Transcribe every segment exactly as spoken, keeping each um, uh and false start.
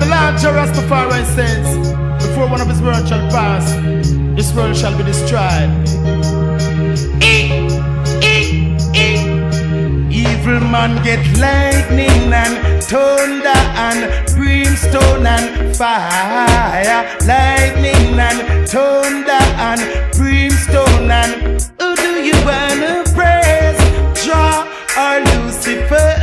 the Lord Jah Rastafari says, before one of his words shall pass, this world shall be destroyed. E, e, e. Evil man get lightning and thunder and brimstone and fire. Lightning and thunder and brimstone and who do you wanna praise? Jah or Lucifer?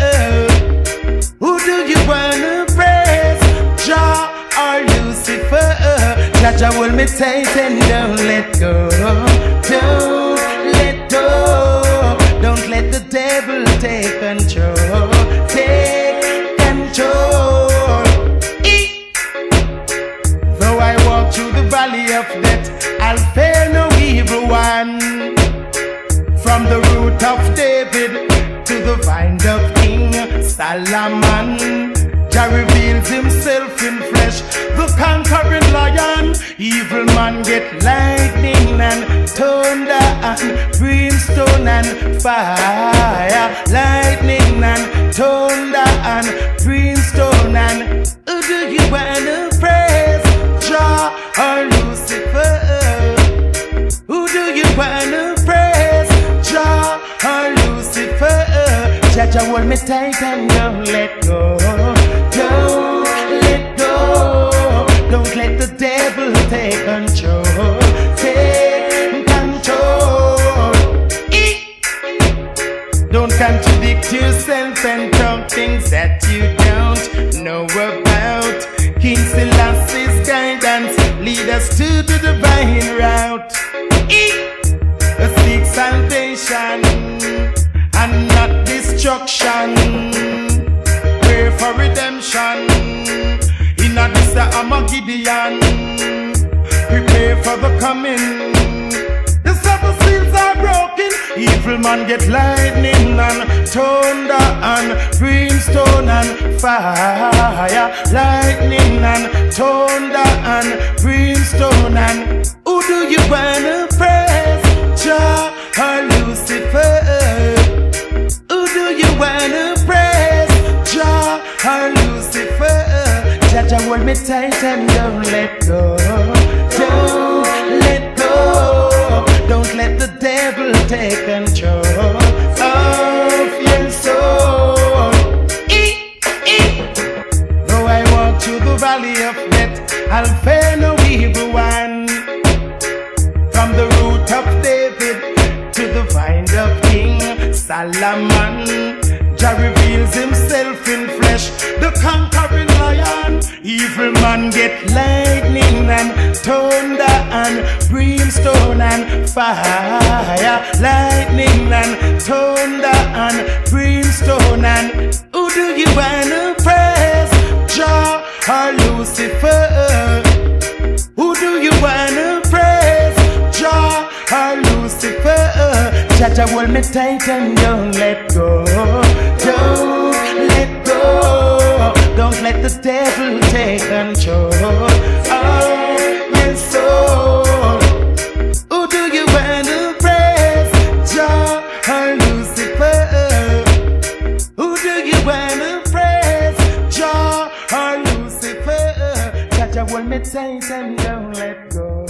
Who do you wanna praise? Jah or Lucifer? Jah Jah hold me tight and don't let go. Don't let go. Don't let the devil take control. Take control. E. Though I walk through the valley of death, I'll fear no evil one. From the root of David to the vine of King Solomon, Jah reveals himself in flesh, the conquering lion. Evil man get lightning and thunder and brimstone and fire. Lightning and thunder and brimstone and who do you wanna praise? Jah or Lucifer? Who do you wanna praise? Jah or Lucifer? Jah Jah hold me tight and don't let go. Don't let go. Don't let the devil take control. Take control. E. Don't contradict yourself and talk things that you don't know about. King Selassie's guidance lead us to the divine route. E. Seek salvation and not destruction. Pray for redemption. In a this Armageddon. Prepare for the coming. The seven seals are broken. Evil man get lightning and thunder and brimstone and fire. Lightning and thunder and brimstone and who do you wanna praise? Jah or Lucifer? Who do you wanna praise? Jah or Lucifer? Jah Jah hold me tight and don't let go. Don't let go. Don't let the devil take control of your soul. E, e. Though I walk through the valley of death, I'll fear no evil one. From the root of David to the vine of King Solomon, Jah reveals himself in flesh, the conquering lion. Evil man get lightning and thunder and brimstone and fire. Lightning and thunder and brimstone and who do you wanna praise? Jah or Lucifer? Who do you wanna praise? Jah or Lucifer? Jah Jah hold me tight and don't let go. Don't let go. Don't let the devil take control of your soul. Who do you wanna praise? Jah or Lucifer? Who do you wanna praise? Jah or Lucifer? Jah Jah hold me tight and don't let go.